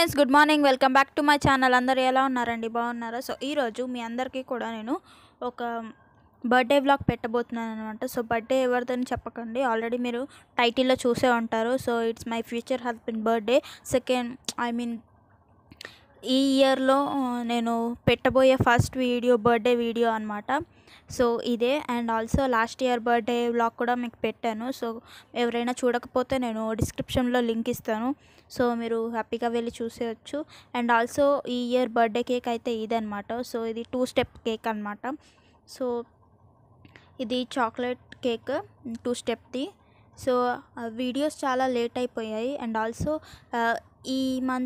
Friends, good morning. Welcome back to my channel. అందరూ ఎలా ఉన్నారండి? బాగున్నారా? సో ఈరోజు మీ అందరికీ కూడా నేను ఒక బర్త్డే వ్లాగ్ పెట్టబోతున్నాను అనమాట. సో బర్త్డే ఎవరిదని చెప్పకండి, ఆల్రెడీ మీరు టైటిల్లో చూసే ఉంటారు. So it's my future husband birthday. ఈ ఇయర్లో నేను పెట్టబోయే ఫస్ట్ బర్త్డే వీడియో అనమాట. సో ఇదే. And also last year birthday vlog కూడా మీకు పెట్టాను. సో ఎవరైనా చూడకపోతే నేను డిస్క్రిప్షన్లో లింక్ ఇస్తాను. సో మీరు హ్యాపీగా వెళ్ళి చూసేయచ్చు. అండ్ ఆల్సో ఈ ఇయర్ బర్త్డే కేక్ అయితే ఇదనమాట. సో ఇది 2 స్టెప్ కేక్ అనమాట. సో ఇది చాక్లెట్ కేక్ 2 స్టెప్ది. సో వీడియోస్ చాలా లేట్ అయిపోయాయి. అండ్ ఆల్సో ఈ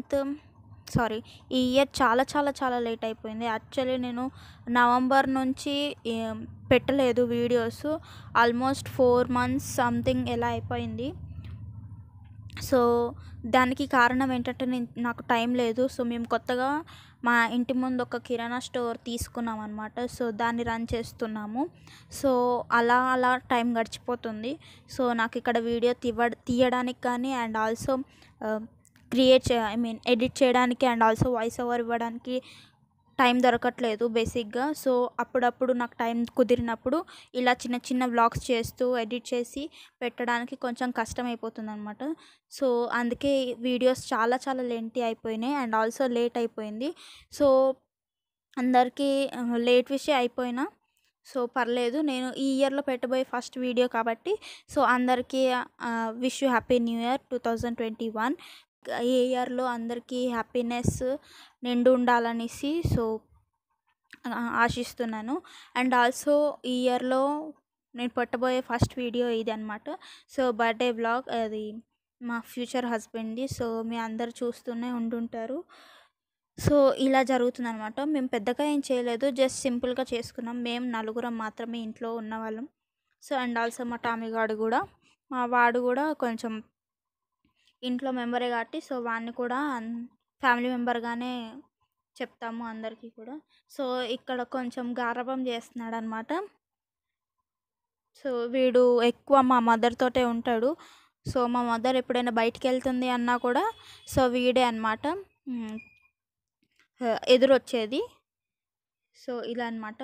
ఇయర్ చాలా చాలా చాలా లేట్ అయిపోయింది. యాక్చువల్లీ నేను నవంబర్ నుంచి పెట్టలేదు వీడియోస్. ఆల్మోస్ట్ 4 months సంథింగ్ ఎలా అయిపోయింది. సో దానికి కారణం ఏంటంటే నాకు టైం లేదు. సో మేము కొత్తగా మా ఇంటి ముందు ఒక కిరాణా స్టోర్ తీసుకున్నాం అనమాట. సో దాన్ని రన్ చేస్తున్నాము. సో అలా టైం గడిచిపోతుంది. సో నాకు ఇక్కడ వీడియో తీయడానికి కానీ అండ్ ఆల్సో ఎడిట్ చేయడానికి అండ్ ఆల్సో వాయిస్ ఓవర్ ఇవ్వడానికి టైం దొరకట్లేదు బేసిక్గా. సో అప్పుడప్పుడు నాకు టైం కుదిరినప్పుడు ఇలా చిన్న చిన్న వ్లాగ్స్ చేస్తూ ఎడిట్ చేసి పెట్టడానికి కొంచెం కష్టమైపోతుంది అనమాట. సో అందుకే వీడియోస్ చాలా చాలా లెంతీ అయిపోయినాయి అండ్ ఆల్సో లేట్ అయిపోయింది. సో అందరికీ లేట్ విషయం అయిపోయినా సో పర్లేదు, నేను ఈ ఇయర్లో పెట్టబోయే ఫస్ట్ వీడియో కాబట్టి. సో అందరికీ wish you happy new year 2021. ఈ ఇయర్లో అందరికీ హ్యాపీనెస్ నిండు ఉండాలనేసి సో ఆశిస్తున్నాను. అండ్ ఆల్సో ఈ ఇయర్లో నేను పెట్టబోయే ఫస్ట్ వీడియో ఇది అనమాట. సో బర్త్డే వ్లాగ్, అది మా ఫ్యూచర్ హస్బెండ్ది. సో మీ అందరు చూస్తూనే ఉంటుంటారు. సో ఇలా జరుగుతుంది అనమాట. మేము పెద్దగా ఏం చేయలేదు, జస్ట్ సింపుల్గా చేసుకున్నాం. మేము నలుగురం మాత్రమే ఇంట్లో ఉన్నవాళ్ళం. సో అండ్ ఆల్సో మా టామీగాడు కూడా, వాడు కూడా కొంచెం ఇంట్లో మెంబరే కాబట్టి సో వాడిని కూడా ఫ్యామిలీ మెంబర్గానే చెప్తాము అందరికీ కూడా. సో ఇక్కడ కొంచెం గారాబం చేస్తున్నాడు అనమాట. సో వీడు ఎక్కువ మా మదర్ తోటే ఉంటాడు. సో మా మదర్ ఎప్పుడైనా బయటికి వెళ్తుంది అన్నా కూడా సో వీడే అనమాట ఎదురొచ్చేది. సో ఇలా అనమాట.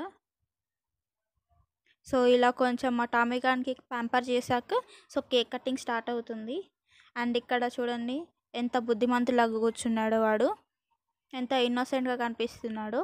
సో ఇలా కొంచెం మా టామీగానికి ప్యాంపర్ చేశాక సో కేక్ కటింగ్ స్టార్ట్ అవుతుంది. అండ్ ఇక్కడ చూడండి ఎంత బుద్ధిమంతులాగా కూర్చున్నాడో వాడు, ఎంత ఇన్నోసెంట్గా కనిపిస్తున్నాడు.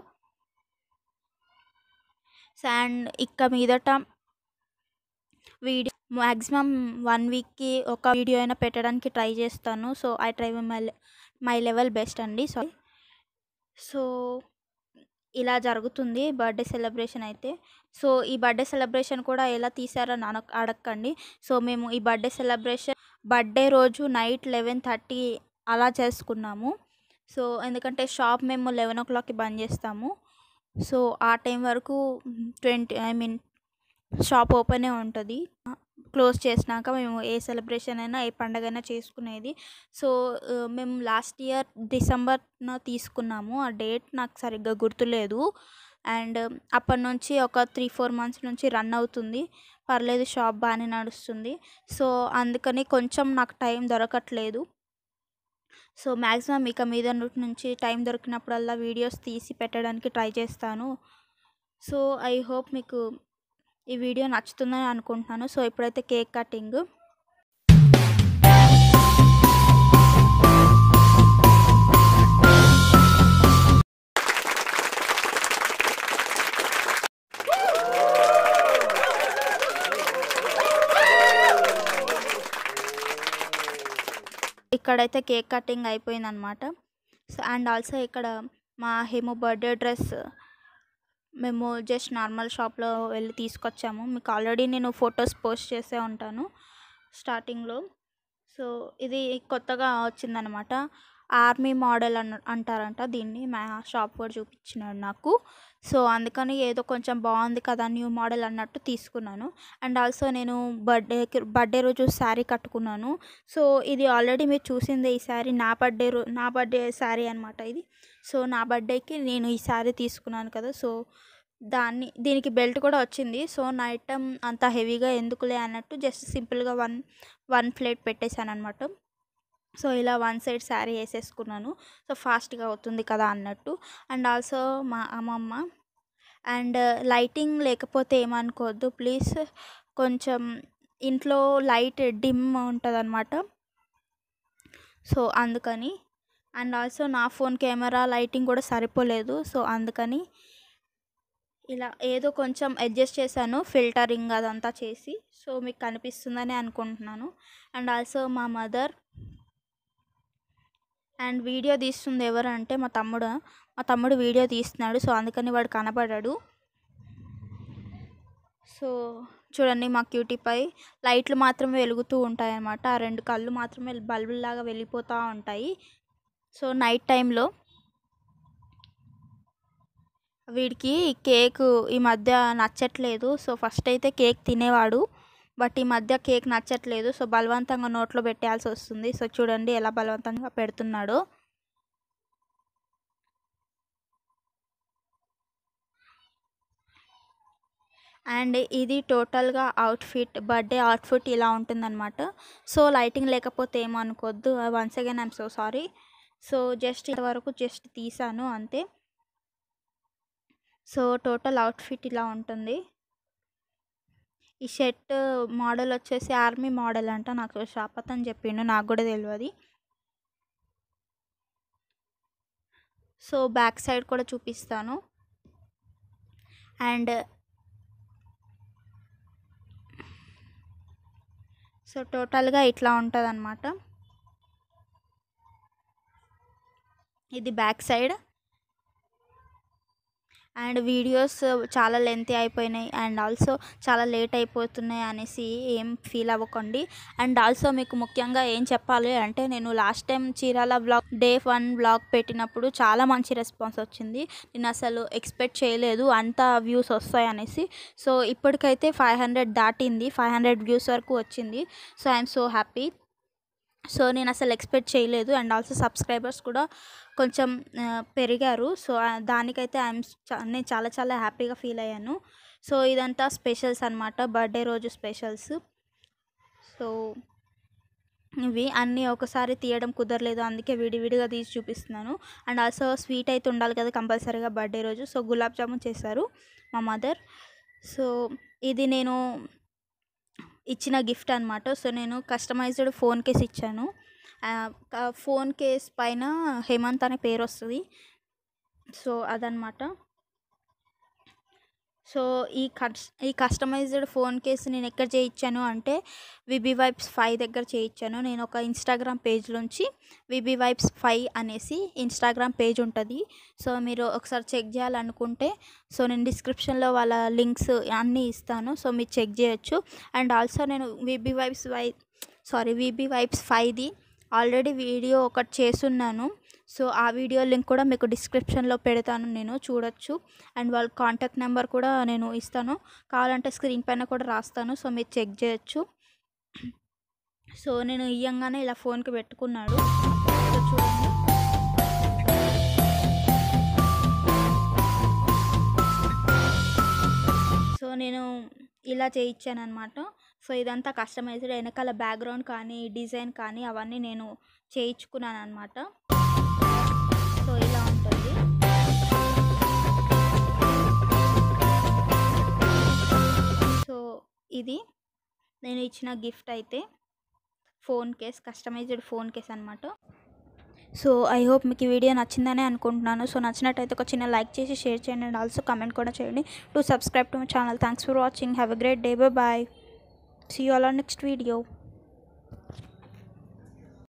అండ్ ఇక మీదట వీడియో మ్యాక్సిమం 1 weekకి ఒక వీడియో అయినా పెట్టడానికి ట్రై చేస్తాను. So I try my level best అండి. సో ఇలా జరుగుతుంది బర్త్డే సెలబ్రేషన్ అయితే. సో ఈ బర్త్డే సెలబ్రేషన్ కూడా ఎలా తీసారని అడగండి. సో మేము ఈ బర్త్డే రోజు నైట్ 11:30 అలా చేసుకున్నాము. సో ఎందుకంటే షాప్ మేము 11 o'clockకి బంద్ చేస్తాము. సో ఆ టైం వరకు షాప్ ఓపెనే ఉంటుంది. క్లోజ్ చేసినాక మేము ఏ సెలబ్రేషన్ అయినా ఏ పండగైనా చేసుకునేది. సో మేము లాస్ట్ ఇయర్ డిసెంబర్న తీసుకున్నాము. ఆ డేట్ నాకు సరిగ్గా గుర్తులేదు. అండ్ అప్పటి నుంచి ఒక 3-4 months నుంచి రన్ అవుతుంది. పర్లేదు, షాప్ బాగానే నడుస్తుంది. సో అందుకని కొంచెం నాకు టైం దొరకట్లేదు. సో మ్యాక్సిమం ఇక మీద నుంచి టైం దొరికినప్పుడల్లా వీడియోస్ తీసి పెట్టడానికి ట్రై చేస్తాను. సో ఐ హోప్ మీకు ఈ వీడియో నచ్చుతుందని అనుకుంటున్నాను. సో ఇప్పుడైతే కేక్ కటింగ్. ఇక్కడైతే కేక్ కటింగ్ అయిపోయిందనమాట. సో అండ్ ఆల్సో ఇక్కడ మా హేమో బర్త్డే డ్రెస్ మేము జస్ట్ నార్మల్ షాప్లో వెళ్ళి తీసుకొచ్చాము. మీకు ఆల్రెడీ నేను ఫొటోస్ పోస్ట్ చేసే ఉంటాను స్టార్టింగ్లో. సో ఇది కొత్తగా వచ్చిందనమాట. ఆర్మీ మోడల్ అంటారంట దీన్ని. మా షాప్ కూడా చూపించినాడు నాకు. సో అందుకని ఏదో కొంచెం బాగుంది కదా న్యూ మోడల్ అన్నట్టు తీసుకున్నాను. అండ్ ఆల్సో నేను బర్త్డే రోజు శారీ కట్టుకున్నాను. సో ఇది ఆల్రెడీ మీరు చూసిందే. ఈ శారీ నా బర్త్డే శారీ అనమాట ఇది. సో నా బర్త్డేకి నేను ఈ శారీ తీసుకున్నాను కదా. సో దీనికి బెల్ట్ కూడా వచ్చింది. సో నా ఐటమ్ అంత హెవీగా ఎందుకులే అన్నట్టు జస్ట్ సింపుల్గా వన్ ప్లేట్ పెట్టేశాను అనమాట. సో ఇలా వన్ సైడ్ శారీ వేసేసుకున్నాను. సో ఫాస్ట్గా అవుతుంది కదా అన్నట్టు. అండ్ ఆల్సో మా అమ్మమ్మ. అండ్ లైటింగ్ లేకపోతే ఏమనుకోవద్దు ప్లీజ్. కొంచెం ఇంట్లో లైట్ డిమ్ ఉంటుందన్నమాట. సో అందుకని. అండ్ ఆల్సో నా ఫోన్ కెమెరా లైటింగ్ కూడా సరిపోలేదు. సో అందుకని ఇలా ఏదో కొంచెం అడ్జస్ట్ చేశాను, ఫిల్టరింగ్ అదంతా చేసి. సో మీకు కనిపిస్తుందని అనుకుంటున్నాను. అండ్ ఆల్సో మా మదర్. అండ్ వీడియో తీస్తుంది ఎవరు అంటే మా తమ్ముడు వీడియో తీస్తున్నాడు. సో అందుకని వాడు కనపడాడు. సో చూడండి మా క్యూటీపై లైట్లు మాత్రమే వెలుగుతూ ఉంటాయి అన్నమాట. ఆ 2 కళ్ళు మాత్రమే బల్బుల్లాగా వెళ్ళిపోతూ ఉంటాయి. సో నైట్ టైంలో వీడికి కేక్ ఈ మధ్య నచ్చట్లేదు. సో ఫస్ట్ అయితే కేక్ తినేవాడు, బట్ ఈ మధ్య కేక్ నచ్చట్లేదు. సో బలవంతంగా నోట్లో పెట్టాల్సి వస్తుంది. సో చూడండి ఎలా బలవంతంగా పెడుతున్నాడో. అండ్ ఇది టోటల్గా బర్త్డే అవుట్ఫిట్ ఇలా ఉంటుందన్నమాట. సో లైటింగ్ లేకపోతే ఏమనుకోవద్దు. Once again I'm so sorry. So just ఇంతవరకు జస్ట్ తీసాను అంతే. సో టోటల్ అవుట్ఫిట్ ఇలా ఉంటుంది. ఈ షర్ట్ మోడల్ వచ్చేసి ఆర్మీ మోడల్ అంట. నాకు షాపత్ అని చెప్పిండు, నాకు కూడా తెలియదు. సో బ్యాక్ సైడ్ కూడా చూపిస్తాను. అండ్ సో టోటల్గా ఇట్లా ఉంటుంది అన్నమాట. ఇది బ్యాక్ సైడ్. అండ్ వీడియోస్ చాలా లెంతీ అయిపోయినాయి అండ్ ఆల్సో చాలా లేట్ అయిపోతున్నాయి అనేసి ఏం ఫీల్ అవ్వకండి. అండ్ ఆల్సో మీకు ముఖ్యంగా ఏం చెప్పాలి అంటే, నేను last time Chirala vlog day 1 vlog పెట్టినప్పుడు చాలా మంచి రెస్పాన్స్ వచ్చింది. నేను అసలు ఎక్స్పెక్ట్ చేయలేదు అంత వ్యూస్ వస్తాయి అనేసి. సో ఇప్పటికైతే 500 దాటింది, 500 వ్యూస్ వరకు వచ్చింది. So I'm so happy. So నేను అసలు ఎక్స్పెక్ట్ చేయలేదు. అండ్ ఆల్సో సబ్స్క్రైబర్స్ కూడా కొంచెం పెరిగారు. సో దానికైతే నేను చాలా చాలా హ్యాపీగా ఫీల్ అయ్యాను. సో ఇదంతా స్పెషల్స్ అనమాట, బర్త్డే రోజు స్పెషల్స్. సో ఇవి అన్నీ ఒకసారి తీయడం కుదరలేదు, అందుకే విడివిడిగా తీసి చూపిస్తున్నాను. అండ్ ఆల్సో స్వీట్ అయితే ఉండాలి కదా కంపల్సరీగా బర్త్డే రోజు. సో గులాబ్ జామున్ చేశారు మా మదర్. సో ఇది నేను ఇచ్చిన గిఫ్ట్ అనమాట. సో నేను కస్టమైజ్డ్ ఫోన్ కేస్ ఇచ్చాను. ఫోన్ కేస్ పైన హేమంత్ అనే పేరు వస్తుంది. సో అదనమాట. సో ఈ కస్టమైజ్డ్ ఫోన్ కేస్ నేను ఎక్కడ చేయించాను అంటే విబీ వైబ్స్ 5 దగ్గర చేయించాను. నేను ఒక ఇన్స్టాగ్రామ్ పేజ్ నుంచి విబీ వైబ్స్ 5 అనేసి ఇన్స్టాగ్రామ్ పేజ్ ఉంటుంది. సో మీరు ఒకసారి చెక్ చేయాలనుకుంటే సో నేను డిస్క్రిప్షన్లో వాళ్ళ లింక్స్ అన్నీ ఇస్తాను. సో మీరు చెక్ చేయొచ్చు. అండ్ ఆల్సో నేను విబీ వైబ్స్ 5ది ఆల్రెడీ వీడియో ఒకటి చేసున్నాను. సో ఆ వీడియో లింక్ కూడా మీకు డిస్క్రిప్షన్లో పెడతాను, నేను చూడొచ్చు. అండ్ వాళ్ళ కాంటాక్ట్ నెంబర్ కూడా నేను ఇస్తాను, కావాలంటే స్క్రీన్ పైన కూడా రాస్తాను. సో మీరు చెక్ చేయొచ్చు. సో నేను ఇయ్యంగానే ఇలా ఫోన్కి పెట్టుకున్నాడు. సో చూడండి. సో నేను ఇలా చేయించాను అనమాట. సో ఇదంతా కస్టమైజ్డ్, వెనకాల బ్యాక్గ్రౌండ్ కానీ డిజైన్ కానీ అవన్నీ నేను చేయించుకున్నాను అనమాట. సో ఇలా ఉంటుంది. సో ఇది నేను ఇచ్చిన గిఫ్ట్ అయితే phone case, customised phone case అనమాట. సో ఐ హోప్ మీకు ఈ వీడియో నచ్చిందనే అనుకుంటున్నాను. సో నచ్చినట్టయితే ఒక చిన్న లైక్ చేసి షేర్ చేయండి అండ్ ఆల్సో కమెంట్ కూడా చేయండి. To subscribe to my channel. Thanks for watching. Have a great day. Bye. See you all on next video.